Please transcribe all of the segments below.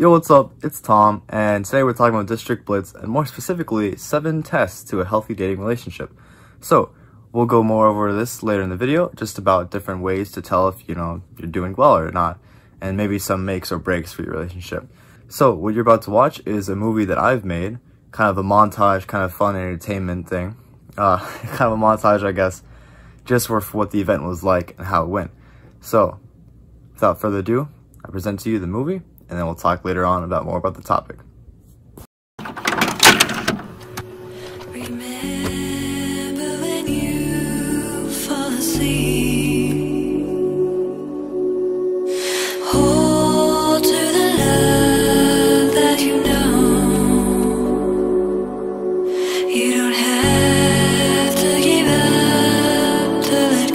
Yo, what's up? It's Tom, and today we're talking about District Blitz, and more specifically, 7 tests to a healthy dating relationship. So, we'll go more over this later in the video, just about different ways to tell if, you're doing well or not, and maybe some makes or breaks for your relationship. So, what you're about to watch is a movie that I've made, kind of a montage, kind of fun entertainment thing. Kind of a montage, I guess, just for what the event was like and how it went. So, without further ado, I present to you the movie, and then we'll talk later on about more about the topic. Remember when you fall asleep, hold to the love that you know. You don't have to give up to let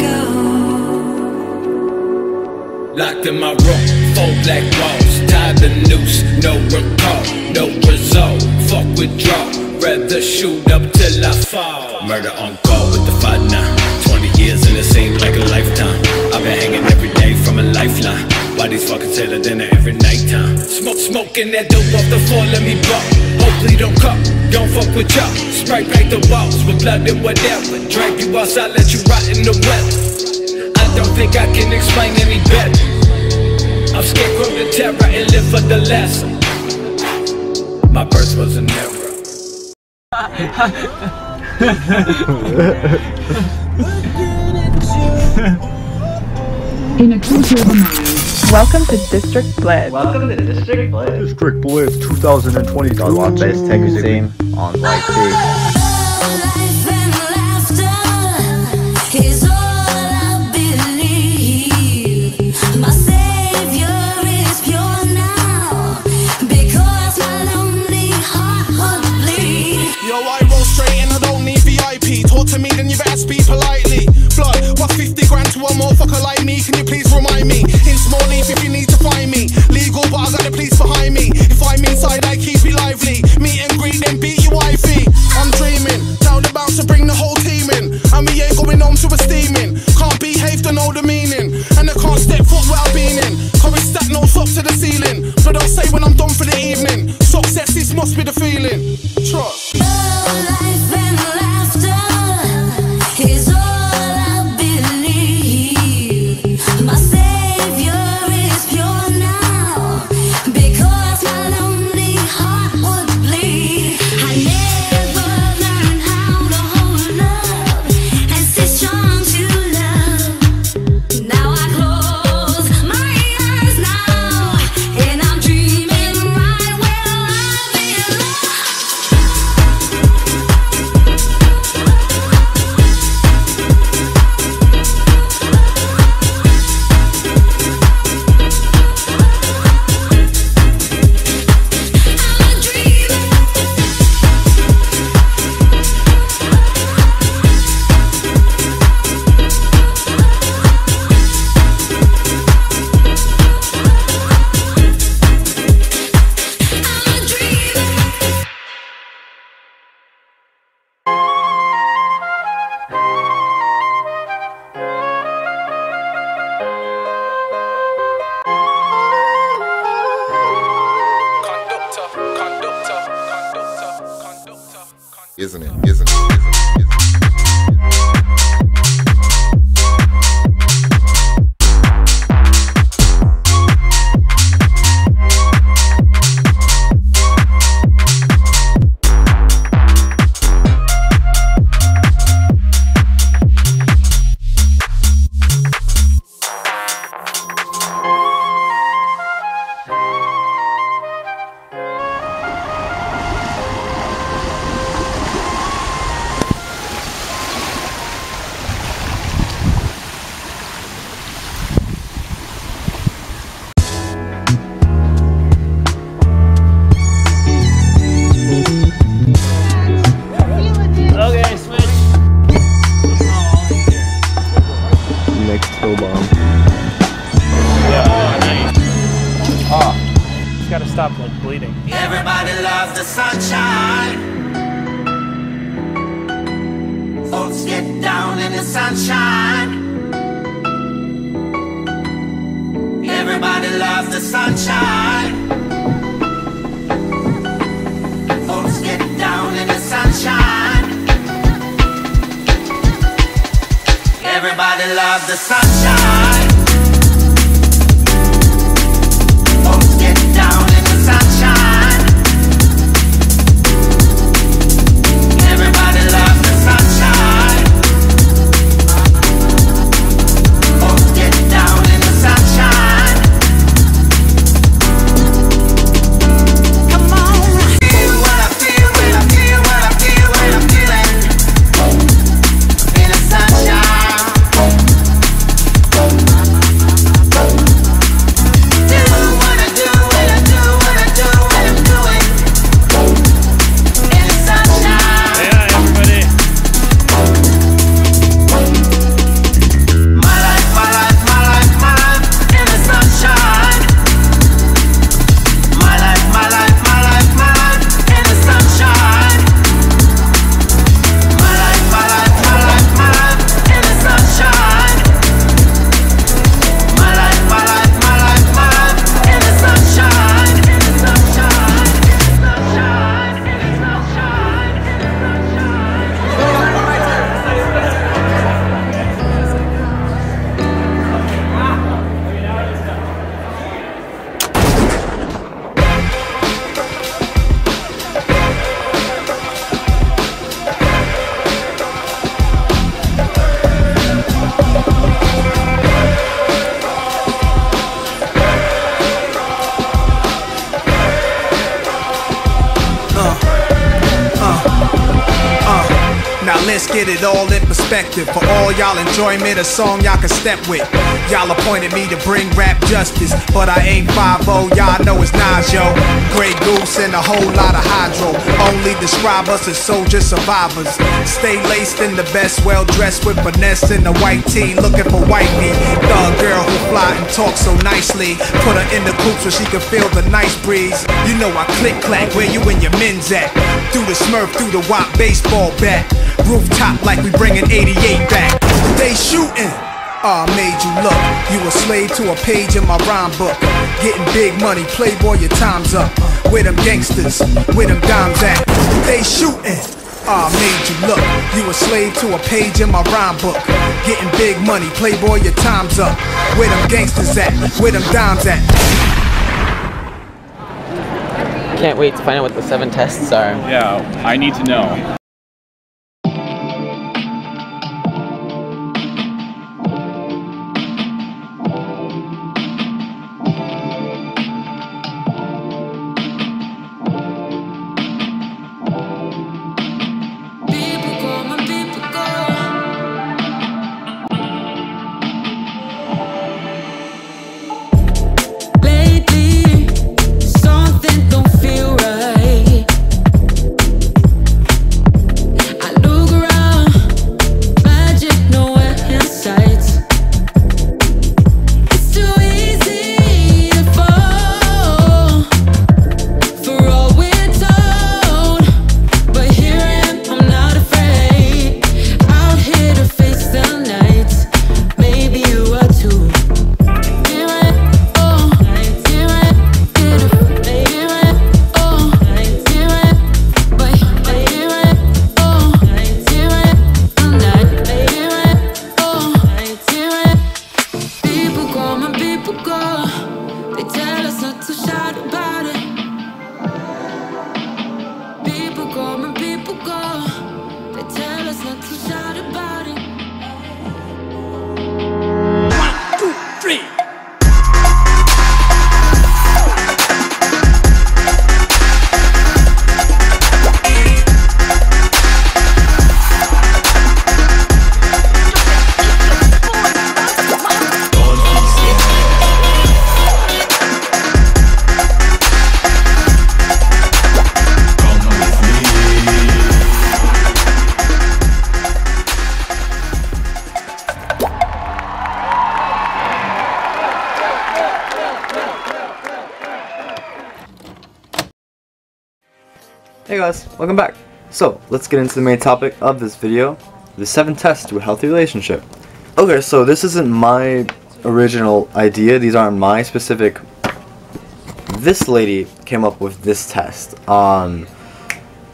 go. Locked in my room, 4 black walls, tied the noose, no recall, no result, fuck withdrawal, rather shoot up till I fall. Murder on call with the fight now, 20 years and it seems like a lifetime. I've been hanging every day from a lifeline, why these fucking tailor dinner every nighttime. Smoking that dope off the floor, let me bump. Hopefully don't come, don't fuck with y'all. Spray paint the walls with blood and whatever. Drag you outside, let you rot in the weather. I don't think I can explain any better. I'm scarecrow to terror and live for the lesson. My birth was an error. In a quarter of a mile. Welcome to District Blitz. Welcome to District Blitz. District Blitz 2022. On bass, take theme on light T. Talk to me, then you better speak politely. Blood, what's 50 grand to a motherfucker like me? Can you please remind me? In small leaf if you need to find me. Legal, but I got the police behind me. If I'm inside, I keep it lively. Meet and greet, then beat your wifey. I'm dreaming, tell the bounce to bring the whole team in. And we ain't going home to a steaming. Can't behave to know the meaning. And I can't step foot where I've been in. Cause it's stack no up to the ceiling. But I'll say when I'm done for the evening. Success, this must be the feeling. Trust. Is all I believe. My savior is pure now, because my lonely heart would bleed. I never learned how to hold love and stay strong to love. Now I close my eyes now, and I'm dreaming right where I belong. Isn't it? Isn't it? stop like bleeding. Everybody loves the sunshine. Folks get down in the sunshine. Everybody loves the sunshine. Everybody loves the sunshine. Folks get down in the sunshine. Everybody loves the sunshine. Folks get down in the sunshine. Come on, feel what I feel when I feel what I feel when I'm feeling in the sunshine. Do what I do when I do what I do when I'm doing in the sunshine. Yeah, everybody. My life, my life, my life, my life in the sunshine. My life, my life, my life, my life in the sunshine. My life, my life, my life, my life in the sunshine. My life, my life, my life, my life in the sunshine. In the sunshine, in the sunshine, in the sunshine, Now let's get it all in perspective. For all y'all enjoyment, a song y'all can step with. Y'all appointed me to bring rap justice, but I ain't 5-0, y'all know it's Nas, yo. Grey Goose and a whole lot of hydro. Only describe us as soldier survivors. Stay laced in the best, well dressed with finesse in the white tee, looking for white meat. Thug girl who fly and talk so nicely. Put her in the coupe so she can feel the nice breeze. You know I click clack, where you and your men's at? Through the Smurf, through the Wop baseball bat. Rooftop like we bringing 88 back. They shooting. I made you look. You a slave to a page in my rhyme book. Getting big money, playboy, your time's up. Where them gangsters, where them dimes at? They shooting. I made you look. You a slave to a page in my rhyme book. Getting big money, playboy, your time's up. Where them gangsters at? Where them dimes at? Can't wait to find out what the 7 tests are. Yeah, I need to know. Hey guys, welcome back. So, let's get into the main topic of this video, the 7 tests to a healthy relationship. Okay, so this isn't my original idea, these aren't my specific... This lady came up with this test.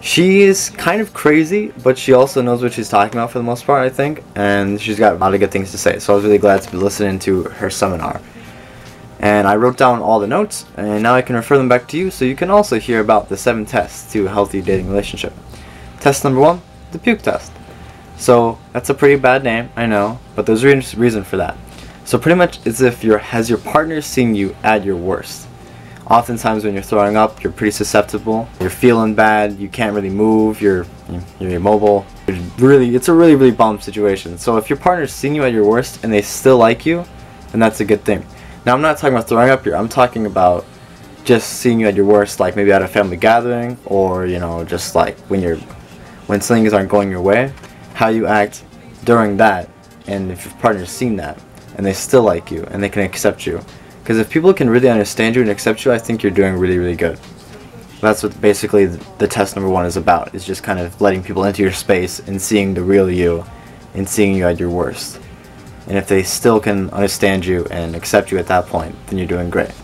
She is kind of crazy, but she also knows what she's talking about for the most part, I think, and she's got a lot of good things to say, so I was really glad to be listening to her seminar. And I wrote down all the notes, and now I can refer them back to you so you can also hear about the 7 tests to a healthy dating relationship. Test number 1, the puke test. So, that's a pretty bad name, I know, but there's a reason for that. So pretty much it's if has your partner seen you at your worst. Oftentimes when you're throwing up, you're pretty susceptible, you're feeling bad, you can't really move, you're immobile. It's a really bummed situation. So if your partner's seen you at your worst and they still like you, then that's a good thing. Now I'm not talking about throwing up here, I'm talking about just seeing you at your worst, like maybe at a family gathering, or you know, just like when things aren't going your way, how you act during that, and if your partner's seen that and they still like you and they can accept you. Because if people can really understand you and accept you, I think you're doing really good. That's what basically the test number 1 is about, is just kind of letting people into your space and seeing the real you and seeing you at your worst. And if they still can understand you and accept you at that point, then you're doing great.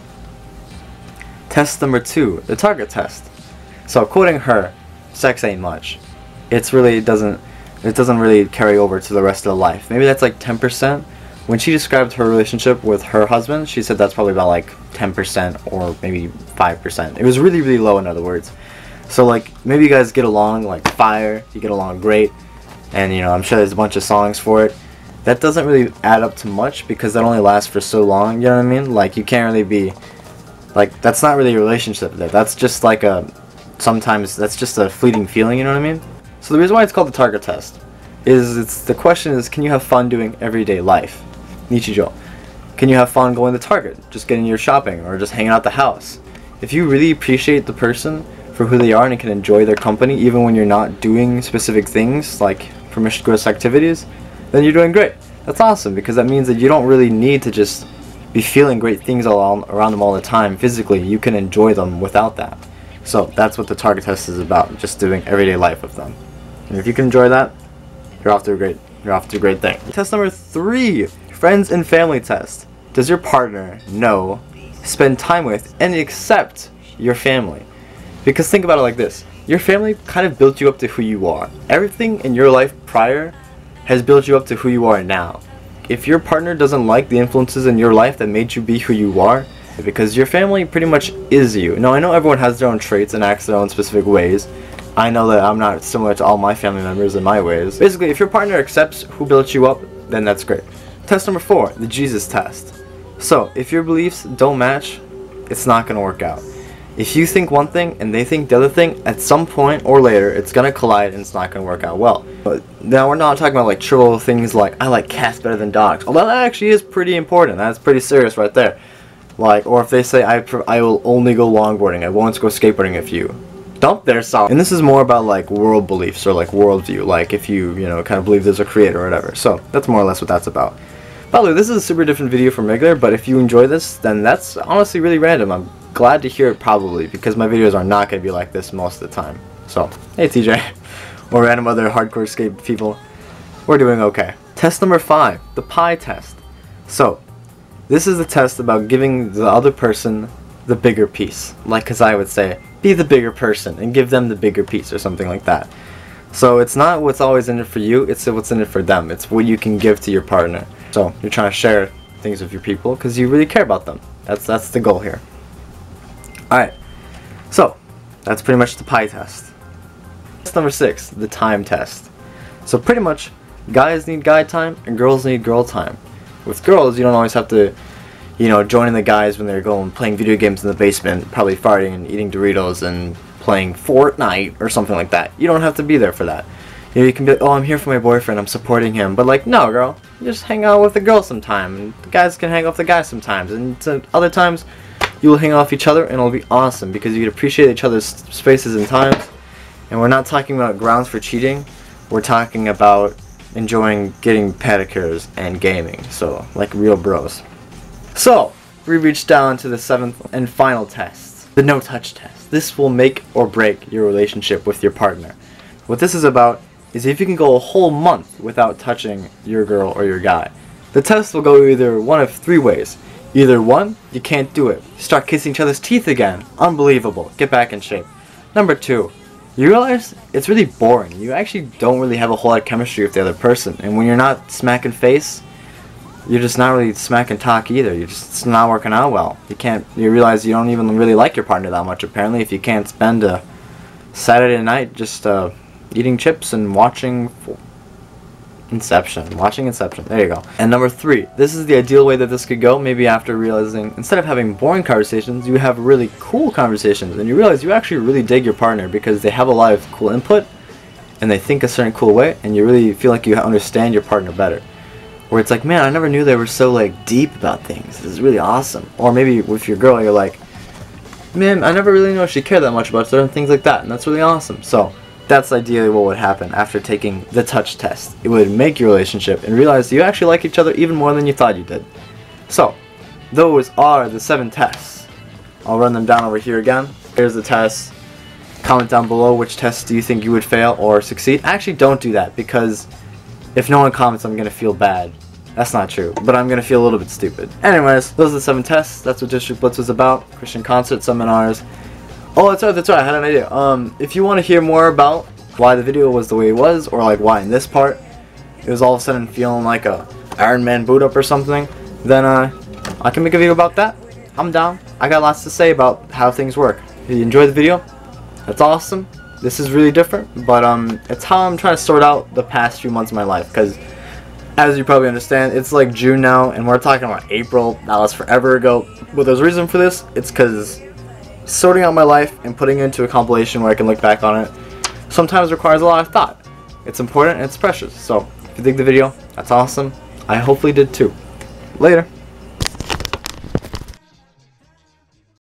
Test number 2, the target test. So quoting her, sex ain't much. It doesn't really carry over to the rest of the life. Maybe that's like 10%. When she described her relationship with her husband, she said that's probably about like 10% or maybe 5%. It was really low, in other words. So like maybe you guys get along like fire, you get along great, and you know, I'm sure there's a bunch of songs for it. That doesn't really add up to much because that only lasts for so long, you know what I mean? Like you can't really be, like that's not really a relationship there. That's just like sometimes that's just a fleeting feeling, you know what I mean? So the reason why it's called the target test is the question is, can you have fun doing everyday life? Nichijou. Can you have fun going to Target, just getting your shopping, or just hanging out the house? If you really appreciate the person for who they are and can enjoy their company even when you're not doing specific things like promiscuous activities, then you're doing great. That's awesome, because that means that you don't really need to just be feeling great things around them all the time physically. You can enjoy them without that. So that's what the target test is about, just doing everyday life with them. And if you can enjoy that, you're off to a great thing. Test number 3. Friends and family test. Does your partner know, spend time with, and accept your family? Because think about it like this. Your family kind of built you up to who you are. Everything in your life prior has built you up to who you are now. If your partner doesn't like the influences in your life that made you be who you are, because your family pretty much is you. Now I know everyone has their own traits and acts their own specific ways. I know that I'm not similar to all my family members in my ways. Basically, if your partner accepts who built you up, then that's great. Test number 4, the Jesus test. So, if your beliefs don't match, it's not going to work out. If you think one thing and they think the other thing, at some point or later, it's going to collide and it's not going to work out well. But now we're not talking about like trivial things like, I like cats better than dogs. Although that actually is pretty important. That's pretty serious right there. Like, or if they say, I will only go longboarding, I won't go skateboarding if you dump their song. And this is more about like world beliefs or like worldview, like if you know, kind of believe there's a creator or whatever. So that's more or less what that's about. By the way, this is a super different video from regular, but if you enjoy this, then that's honestly really random. I'm glad to hear it probably, because my videos are not going to be like this most of the time. So, hey TJ, or random other hardcore skate people, we're doing okay. Test number 5, the pie test. So, this is the test about giving the other person the bigger piece. Like as I would say, be the bigger person and give them the bigger piece or something like that. So it's not what's always in it for you, it's what's in it for them. It's what you can give to your partner. So you're trying to share things with your people because you really care about them. That's the goal here. Alright, so that's pretty much the pie test. Test number 6, the time test. So pretty much, guys need guy time and girls need girl time. With girls, you don't always have to, you know, join in the guys when they're going playing video games in the basement, probably farting and eating Doritos and playing Fortnite or something like that. You don't have to be there for that. You know, you can be like, oh, I'm here for my boyfriend, I'm supporting him. But like, no, girl, you just hang out with the girl sometime, and the guys can hang out with the guys sometimes, and other times you will hang out with each other, and it'll be awesome because you can appreciate each other's spaces and times. And we're not talking about grounds for cheating. We're talking about enjoying getting pedicures and gaming. So, like real bros. So, we reached down to the 7th and final test, the no-touch test. This will make or break your relationship with your partner. What this is about is if you can go a whole month without touching your girl or your guy. The test will go either one of 3 ways. Either 1, you can't do it. You start kissing each other's teeth again. Unbelievable. Get back in shape. Number 2, you realize it's really boring. You actually don't really have a whole lot of chemistry with the other person. And when you're not smacking face, you're just not really smacking talk either. It's not working out well. You realize you don't even really like your partner that much apparently if you can't spend a Saturday night just eating chips and watching Inception. There you go. And number 3, this is the ideal way that this could go. Maybe after realizing, instead of having boring conversations, you have really cool conversations. And you realize you actually really dig your partner because they have a lot of cool input and they think a certain cool way, and you really feel like you understand your partner better. Where it's like, man, I never knew they were so like deep about things. This is really awesome. Or maybe with your girl, you're like, man, I never really know she cared that much about certain things like that, and that's really awesome. So that's ideally what would happen after taking the touch test. It would make your relationship and realize you actually like each other even more than you thought you did. So those are the 7 tests. I'll run them down over here again. Here's the tests. Comment down below which tests do you think you would fail or succeed. Actually, don't do that, because if no one comments, I'm going to feel bad. That's not true, but I'm going to feel a little bit stupid. Anyways, those are the 7 tests. That's what District Blitz was about. Christian concert seminars. Oh, that's right, I had an idea. If you want to hear more about why the video was the way it was, or like why in this part it was all of a sudden feeling like a Iron Man boot up or something, then I can make a video about that. I'm down. I got lots to say about how things work. If you enjoyed the video, that's awesome. This is really different, but it's how I'm trying to sort out the past few months of my life, because as you probably understand, it's like June now, and we're talking about April. That was forever ago. But there's a reason for this. It's because sorting out my life and putting it into a compilation where I can look back on it sometimes requires a lot of thought. It's important and it's precious. So if you dig the video, that's awesome. I hopefully did too. Later.